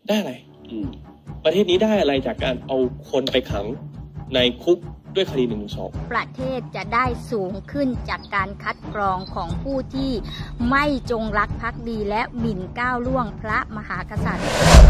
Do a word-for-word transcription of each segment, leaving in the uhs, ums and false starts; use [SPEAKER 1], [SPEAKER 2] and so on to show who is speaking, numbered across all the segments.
[SPEAKER 1] ได้อะไรประเทศนี้ได้อะไรจากการเอาคนไปขังในคุกด้วยคดีหนึ่งหนึ่งสอง
[SPEAKER 2] ประเทศจะได้สูงขึ้นจากการคัดกรองของผู้ที่ไม่จงรักภักดีและหมิ่นก้าวล่วงพระมหากษัตริย์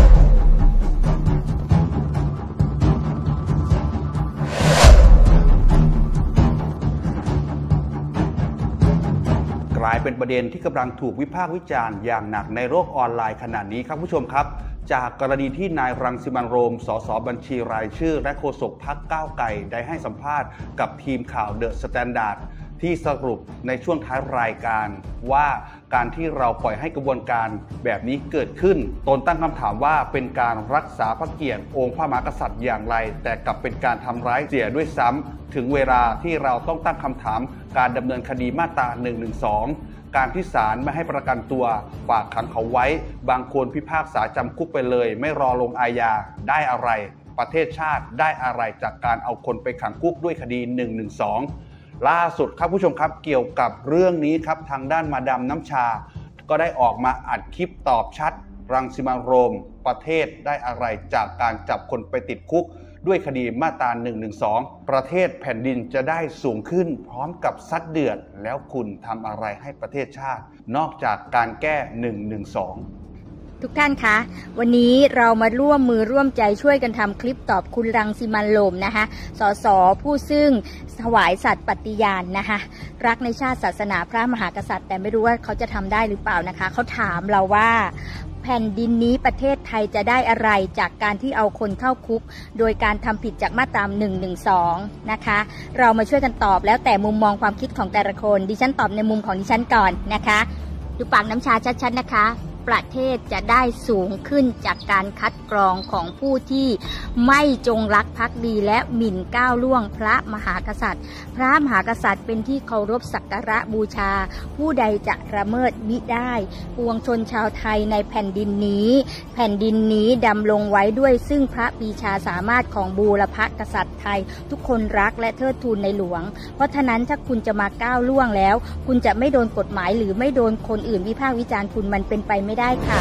[SPEAKER 3] กลายเป็นประเด็นที่กำลังถูกวิพากษ์วิจารณ์อย่างหนักในโลกออนไลน์ขณะนี้ครับผู้ชมครับจากกรณีที่นายรังสิมันต์โรมสสบัญชีรายชื่อและโฆษกพรรคก้าวไกลได้ให้สัมภาษณ์กับทีมข่าวเดอะสแตนดาร์ดที่สรุปในช่วงท้ายรายการว่าการที่เราปล่อยให้กระบวนการแบบนี้เกิดขึ้นตนตั้งคำถามว่าเป็นการรักษาพระเกียรติองค์พระมหากษัตริย์อย่างไรแต่กลับเป็นการทำร้ายเสียด้วยซ้ำถึงเวลาที่เราต้องตั้งคำถามการดำเนินคดีมาตราหนึ่งหนึ่งสองการที่ศาลไม่ให้ประกันตัวฝากขังเขาไว้บางคนพิพากษาจำคุกไปเลยไม่รอลงอาญาได้อะไรประเทศชาติได้อะไรจากการเอาคนไปขังคุกด้วยคดีหนึ่งหนึ่งสองล่าสุดครับผู้ชมครับเกี่ยวกับเรื่องนี้ครับทางด้านมาดามน้ำชาก็ได้ออกมาอัดคลิปตอบชัดรังสิมันต์โรมประเทศได้อะไรจากการจับคนไปติดคุกด้วยคดีมาตราหนึ่งหนึ่งสองประเทศแผ่นดินจะได้สูงขึ้นพร้อมกับซัดเดือดแล้วคุณทำอะไรให้ประเทศชาตินอกจากการแก้หนึ่งหนึ่งสอง
[SPEAKER 2] ทุกท่านคะวันนี้เรามาร่วมมือร่วมใจช่วยกันทำคลิปตอบคุณรังสิมันต์โรมนะคะสสผู้ซึ่งถวายสัตย์ปฏิญาณนะคะรักในชาติศาสนาพระมหากษัตริย์แต่ไม่รู้ว่าเขาจะทำได้หรือเปล่านะคะเขาถามเราว่าแผ่นดินนี้ประเทศไทยจะได้อะไรจากการที่เอาคนเข้าคุกโดยการทำผิดจากมาตราหนึ่งหนึ่งสองนะคะเรามาช่วยกันตอบแล้วแต่มุมมองความคิดของแต่ละคนดิฉันตอบในมุมของดิฉันก่อนนะคะดูปากน้ำชาชัดๆนะคะประเทศจะได้สูงขึ้นจากการคัดกรองของผู้ที่ไม่จงรักภักดีและหมิ่นก้าวล่วงพระมหากษัตริย์พระมหากษัตริย์เป็นที่เคารพสักการะบูชาผู้ใดจะละเมิดมิได้ปวงชนชาวไทยในแผ่นดินนี้แผ่นดินนี้ดำรงไว้ด้วยซึ่งพระปรีชาสามารถของบูรพกษัตริย์ไทยทุกคนรักและเทิดทูนในหลวงเพราะฉะนั้นถ้าคุณจะมาก้าวล่วงแล้วคุณจะไม่โดนกฎหมายหรือไม่โดนคนอื่นวิพากษ์วิจารณ์คุณมันเป็นไปไม่ได้ค่ะ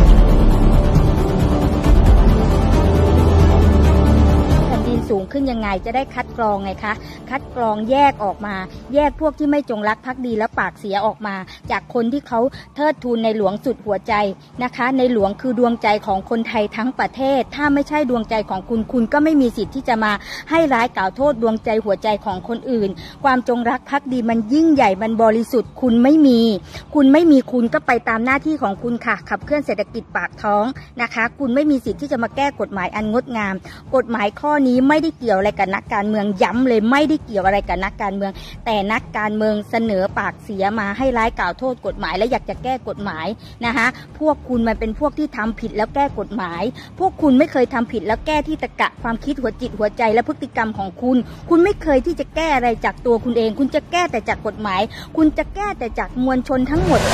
[SPEAKER 2] แผ่นดินสูงขึ้นยังไงจะได้คัดกรองไงคะคัดกรองแยกออกมาแยกพวกที่ไม่จงรักภักดีและปากเสียออกมาจากคนที่เขาเทิดทูนในหลวงสุดหัวใจนะคะในหลวงคือดวงใจของคนไทยทั้งประเทศถ้าไม่ใช่ดวงใจของคุณคุณก็ไม่มีสิทธิ์ที่จะมาให้ร้ายกล่าวโทษดวงใจหัวใจของคนอื่นความจงรักภักดีมันยิ่งใหญ่มันบริสุทธิ์คุณไม่มีคุณไม่มีคุณก็ไปตามหน้าที่ของคุณค่ะขับเคลื่อนเศรษฐกิจปากท้องนะคะคุณไม่มีสิทธิ์ที่จะมาแก้กฎหมายอันงดงามกฎหมายข้อนี้ไม่ได้เกี่ยวอะไรกับนักการเมืองย้ำเลยไม่ได้เกี่ยวอะไรกับนักการเมืองแต่นักการเมืองเสนอปากเสียมาให้ร้ายกล่าวโทษกฎหมายและอยากจะแก้กฎหมายนะคะพวกคุณมันเป็นพวกที่ทำผิดแล้วแก้กฎหมายพวกคุณไม่เคยทำผิดแล้วแก้ที่ตรรกะความคิดหัวจิตหัวใจและพฤติกรรมของคุณคุณไม่เคยที่จะแก้อะไรจากตัวคุณเองคุณจะแก้แต่จากกฎหมายคุณจะแก้แต่จากมวลชนทั้งหมด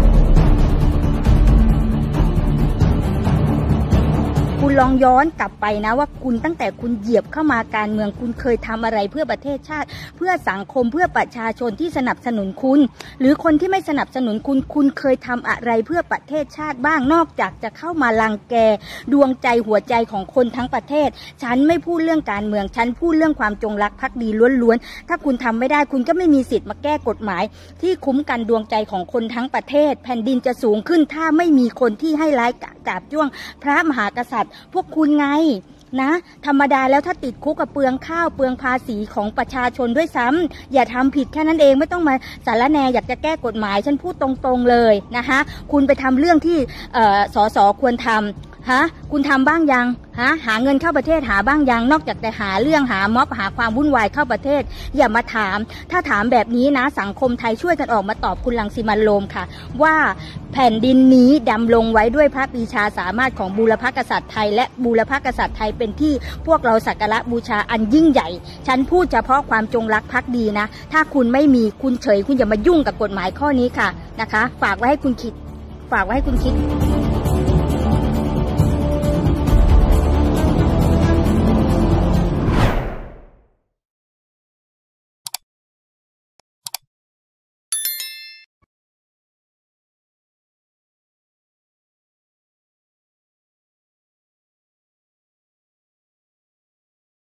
[SPEAKER 2] คุณลองย้อนกลับไปนะว่าคุณตั้งแต่คุณเหยียบเข้ามาการเมืองคุณเคยทำอะไรเพื่อประเทศชาติเพื่อสังคมเพื่อประชาชนที่สนับสนุนคุณหรือคนที่ไม่สนับสนุนคุณคุณเคยทำอะไรเพื่อประเทศชาติบ้างนอกจากจะเข้ามารังแกดวงใจหัวใจของคนทั้งประเทศฉันไม่พูดเรื่องการเมืองฉันพูดเรื่องความจงรักภักดีล้วนๆถ้าคุณทำไม่ได้คุณก็ไม่มีสิทธิ์มาแก้กฎหมายที่คุ้มกันดวงใจของคนทั้งประเทศแผ่นดินจะสูงขึ้นถ้าไม่มีคนที่ให้ร้ายกาจจ้วงพระมหากษัตริย์พวกคุณไงนะธรรมดาแล้วถ้าติดคุกกับเปลืองข้าวเปลืองภาษีของประชาชนด้วยซ้ำอย่าทำผิดแค่นั้นเองไม่ต้องมาสารแนอยากจะแก้กฎหมายฉันพูดตรงๆเลยนะคะคุณไปทำเรื่องที่สสควรทำฮะคุณทำบ้างยังฮะหาเงินเข้าประเทศหาบ้างยังนอกจากแต่หาเรื่องหาม็อบหาความวุ่นวายเข้าประเทศอย่ามาถามถ้าถามแบบนี้นะสังคมไทยช่วยกันออกมาตอบคุณรังสิมันต์โรมค่ะว่าแผ่นดินนี้ดำรงไว้ด้วยพระปรีชาสามารถของบูรพกษัตริย์ไทยและบูรพกษัตริย์ไทยเป็นที่พวกเราสักการะบูชาอันยิ่งใหญ่ฉันพูดเฉพาะความจงรักภักดีนะถ้าคุณไม่มีคุณเฉยคุณอย่ามายุ่งกับกฎหมายข้อนี้ค่ะนะคะฝากไว้ให้คุณคิดฝากไว้ให้คุณคิด